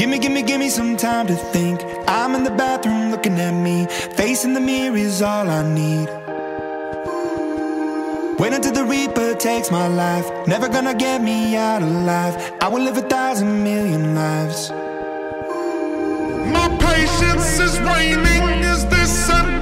Give me some time to think. I'm in the bathroom looking at me. Facing the mirror is all I need. Wait until the Reaper takes my life. Never gonna get me out alive. I will live 1,000,000,000 lives. My patience is waning. Is this a